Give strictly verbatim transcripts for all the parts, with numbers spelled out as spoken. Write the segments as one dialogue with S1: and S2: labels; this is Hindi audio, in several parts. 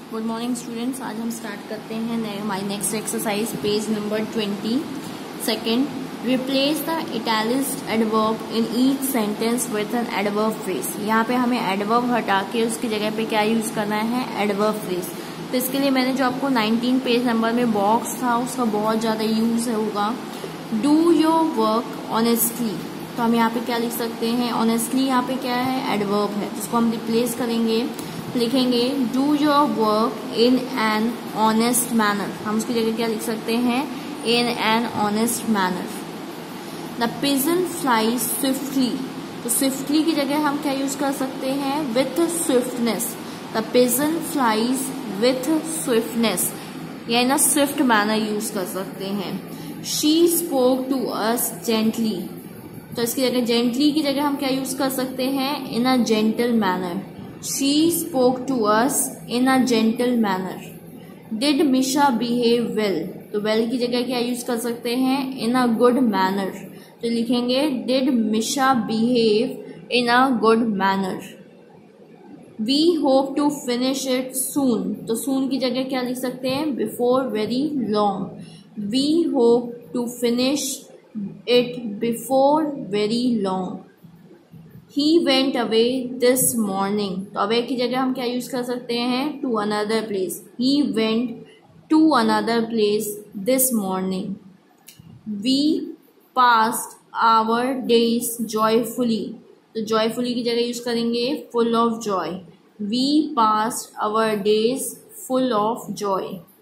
S1: Good morning students. आज हम स्टार्ट करते हैं हमारी next exercise, page number twenty second. Replace the italicised adverb in each sentence with an adverb phrase. यहाँ पे हमें एडवर्ब हटा के उसकी जगह पे क्या यूज करना है, एडवर्ब फ्रेज। तो इसके लिए मैंने जो आपको नाइनटीन पेज नंबर में बॉक्स था उसका बहुत ज़्यादा यूज होगा। डू योर वर्क ऑनेस्टली, तो हम यहाँ पे क्या लिख सकते हैं, ऑनेस्टली यहाँ पे क्या है, एडवर्ब है, जिसको हम रिप्लेस करेंगे, लिखेंगे do your work in an honest manner. हम उसकी जगह क्या लिख सकते हैं, in an honest manner. The pigeon flies swiftly, तो स्विफ्टली की जगह हम क्या यूज कर सकते हैं, with swiftness. The pigeon flies with swiftness, या in a swift manner use कर सकते हैं। She spoke to us gently, तो इसकी जगह जेंटली की जगह हम क्या यूज कर सकते हैं, in a gentle manner. She spoke to us in a gentle manner. Did Misha behave well? तो well की जगह क्या यूज कर सकते हैं, in a good manner। तो लिखेंगे Did Misha behave in a good manner? We hope to finish it soon. तो soon की जगह क्या लिख सकते हैं, before very long. We hope to finish it before very long. He went away this morning, तो away की जगह हम क्या यूज कर सकते हैं, to another place. He went to another place this morning. We passed our days joyfully, तो joyfully की जगह यूज करेंगे full of joy. We passed our days full of joy.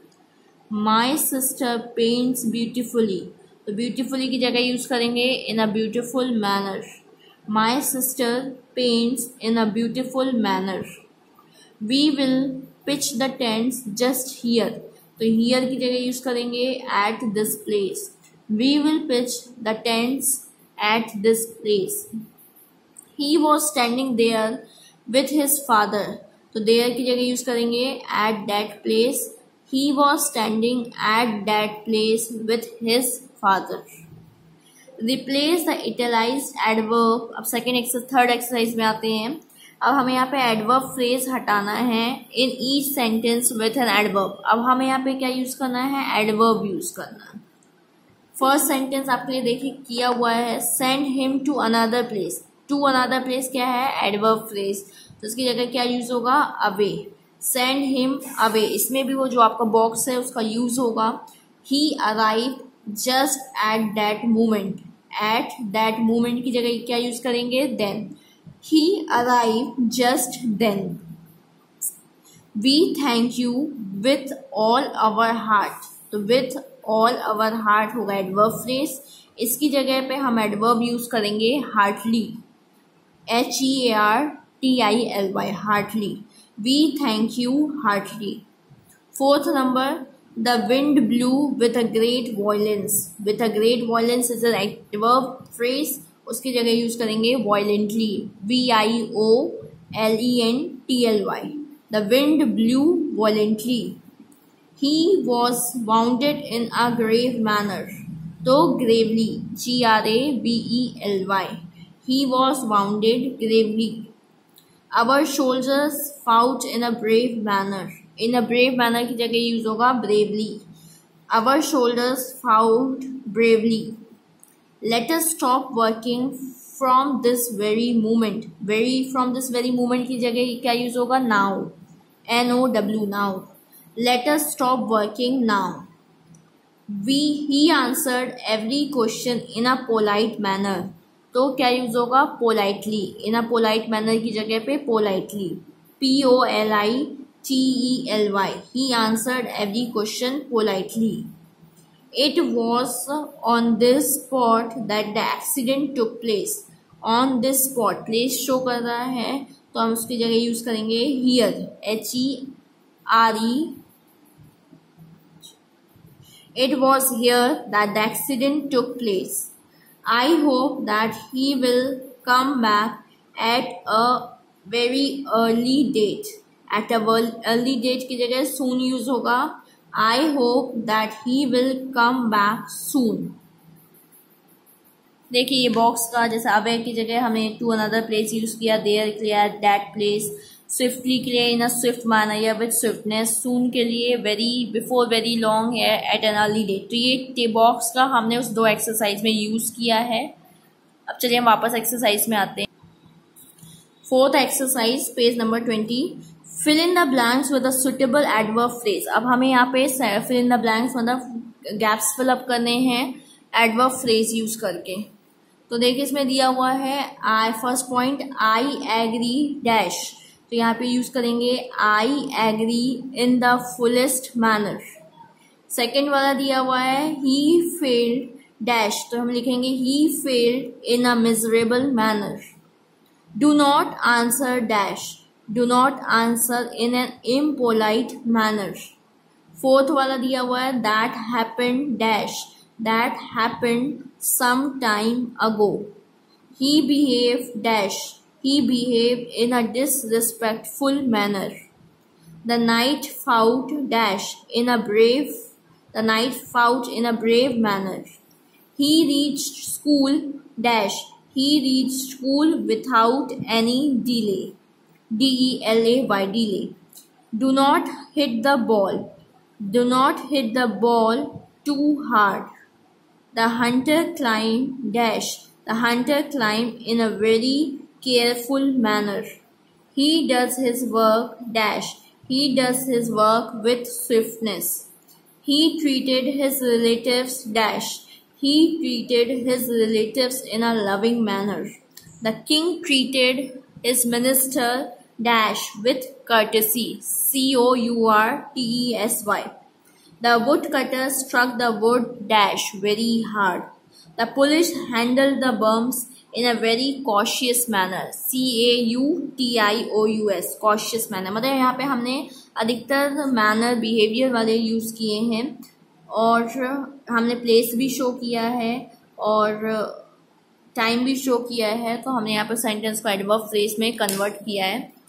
S1: My sister paints beautifully, तो beautifully की जगह यूज करेंगे in a beautiful manner. My sister paints in a beautiful manner. We will pitch the tents just here, तो here की जगह यूज करेंगे at this place. We will pitch the tents at this place. He was standing there with his father, तो there की जगह यूज करेंगे at that place. He was standing at that place with his father. Replace the italicised adverb. अब सेकेंड एक्सरसाइज थर्ड एक्सरसाइज में आते हैं। अब हमें यहाँ पे एडवर्ब फ्रेज हटाना है in each sentence with an adverb. अब हमें यहाँ पे क्या यूज करना है, एडवर्ब यूज करना है। फर्स्ट सेंटेंस आपके लिए देखिए किया हुआ है, send him to another place. To another place क्या है, एडवर्ब फ्रेज, तो इसकी जगह क्या यूज होगा, अवे। सेंड हिम अवे, इसमें भी वो जो आपका बॉक्स है उसका यूज होगा। He arrive just at that moment, at that moment की जगह क्या यूज करेंगे, then. He arrive just then. We thank you with all our heart, तो विथ ऑल आवर हार्ट होगा एडवर्ब फ्रेज। इसकी जगह पे हम एडवर्ब यूज करेंगे heartily, H E A R T I L Y, heartily. We thank you heartily. Fourth number, The wind blew with a great violence. With a great violence is an adverb phrase. उसकी जगह यूज करेंगे violently, V I O L E N T L Y. The wind blew violently. He was wounded in a grave manner. तो gravely, G R A V E L Y. He was wounded gravely. Our soldiers fought in a brave manner. In a brave manner की जगह यूज होगा bravely. Our shoulders fought bravely. Let us stop working from this very moment. Very from this very moment की जगह क्या यूज होगा, now, N O W, now. Let us stop working now. We he answered every question in a polite manner, तो क्या यूज होगा, politely. In a polite manner की जगह पे politely, P O L I T E L Y. He answered every question politely. It was on this spot that the accident took place. On this spot, place show कर रहा है तो हम उसकी जगह यूज करेंगे here, H E R E. It was here that the accident took place. I hope that he will come back at a very early date. At a early date की जगह soon यूज होगा। I hope that he will come back soon. देखिए ये बॉक्स का जैसे अवे की जगह हमें टू अनदर प्लेस यूज किया, देयर किया, दैट प्लेस, स्विफ्टली के लिए इन अ स्विफ्ट मैनर या विद स्विफ्टनेस, सून के लिए वेरी, बिफोर वेरी लॉन्ग है, एट एन अर्ली डेट। तो ये टे बॉक्स का हमने उस दो एक्सरसाइज में यूज किया है। अब चलिए हम वापस एक्सरसाइज में आते हैं। Fourth exercise page number twenty, fill in the blanks with a suitable adverb phrase. अब हमें यहाँ पे फिल इन द ब्लैंक्स मतलब गैप्स फिल अप करने हैं एडवर्ब फ्रेज यूज करके। तो देखिए इसमें दिया हुआ है I, first point I agree dash, तो यहाँ पे यूज करेंगे I agree in the fullest manner. Second वाला दिया हुआ है ही फेल्ड डैश, तो हम लिखेंगे he failed in a miserable manner. Do not answer dash, do not answer in an impolite manner. Fourth वाला दिया हुआ है that happened dash, that happened some time ago. He behave dash, he behaved in a disrespectful manner. The knight fought dash in a brave, the knight fought in a brave manner. He reached school dash, he reached school without any delay. D E L A Y, delay. Do not hit the ball, do not hit the ball too hard. The hunter climbed dash, the hunter climbed in a very careful manner. He does his work dash, he does his work with swiftness. He treated his relatives dash, he treated his relatives in a loving manner. The king treated his minister dash with courtesy. C O U R T E S Y. The woodcutter struck the wood dash very hard. The police handled the bumps in a very cautious manner. C A U T I O U S, cautious manner। मतलब यहाँ पे हमने अधिकतर मैनर बिहेवियर वाले यूज किए हैं और हमने प्लेस भी शो किया है और टाइम भी शो किया है। तो हमने यहाँ पे सेंटेंस को एडवर्ब फ्रेज में कन्वर्ट किया है।